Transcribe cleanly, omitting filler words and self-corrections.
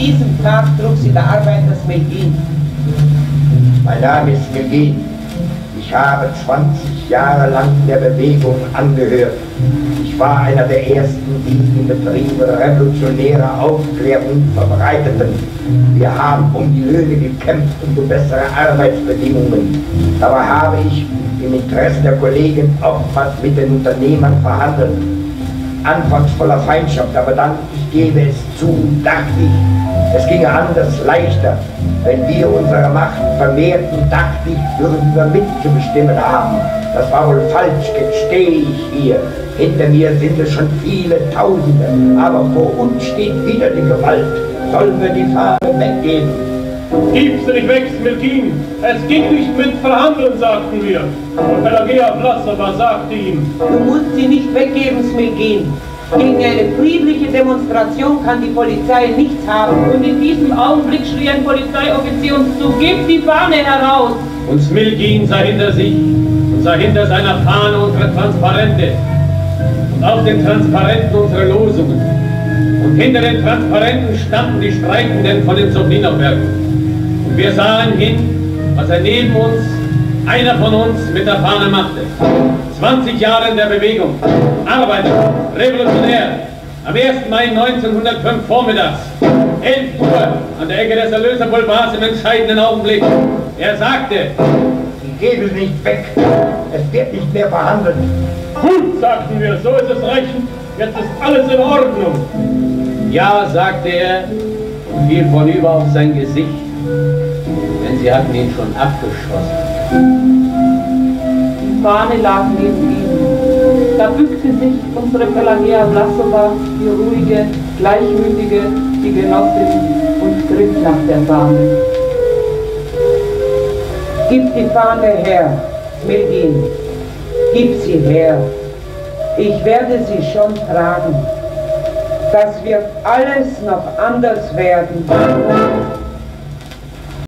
diesem Tag trug sie der Arbeiter Smelgin. Mein Name ist Smelgin. Ich habe 20 Jahre lang der Bewegung angehört. Ich war einer der ersten, die im Betrieb revolutionäre Aufklärung verbreiteten. Wir haben um die Löhne gekämpft und um bessere Arbeitsbedingungen. Dabei habe ich im Interesse der Kollegen oftmals mit den Unternehmern verhandelt. Anfangs voller Feindschaft, aber dann, ich gebe es zu, dachte ich, es ginge anders leichter. Wenn wir unsere Macht vermehrten, dachte ich, würden wir mitzubestimmen haben. Das war wohl falsch, jetzt stehe ich hier. Hinter mir sind es schon viele Tausende, aber vor uns steht wieder die Gewalt. Sollen wir die Fahne weggeben? Gib sie nicht weg, Smelgin! Es ging nicht mit Verhandeln, sagten wir. Und Pelageja Vlasova sagte ihm: Du musst sie nicht weggeben, Smelgin. Gegen eine friedliche Demonstration kann die Polizei nichts haben. Und in diesem Augenblick schrie ein Polizeioffizier uns zu: Gib die Fahne heraus! Und Smelgin sah hinter sich und sah hinter seiner Fahne unsere Transparente. Und auf den Transparenten unsere Losungen. Und hinter den Transparenten standen die Streikenden von den Sobrinow-Werken. Und wir sahen hin, was er neben uns, einer von uns, mit der Fahne machte. 20 Jahre in der Bewegung, Arbeiter, Revolutionär, am 1. Mai 1905 vormittags, 11 Uhr, an der Ecke des Erlöserboulevards im entscheidenden Augenblick. Er sagte: Ich gebe es nicht weg, es wird nicht mehr verhandelt. Gut, sagten wir, so ist es recht, jetzt ist alles in Ordnung. Ja, sagte er und fiel vornüber auf sein Gesicht, denn sie hatten ihn schon abgeschossen. Die Fahne lag neben ihm. Da bückte sich unsere Pelageja Vlasova, die ruhige, gleichmütige, die Genossin, und griff nach der Fahne. Gib die Fahne her, Smelgin. Gib sie her. Ich werde sie schon tragen. Das wird alles noch anders werden.